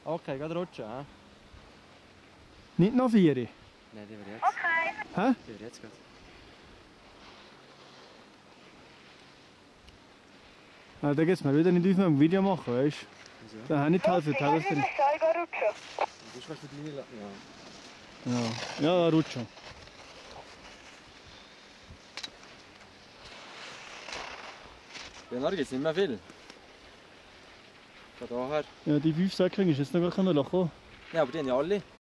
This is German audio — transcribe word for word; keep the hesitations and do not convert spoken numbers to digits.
Okay, gerade rutschen, hä? Nicht noch vier? Nein, die wäre jetzt. Okay. Hä? Die wäre jetzt gerade. Ah, da geht's mir wieder nicht auf dem Video machen, weißt du? Wieso? Da habe ich nicht helfen, Okay, helfen. ich soll rutschen. Du kannst für deine lassen. Ja, Ja. ja, rutschen. Ja, da gibt es nicht mehr viel. Von daher. Ja, die fünf Säckchen ist jetzt noch gar keiner gekommen. Ja, aber die haben ja alle.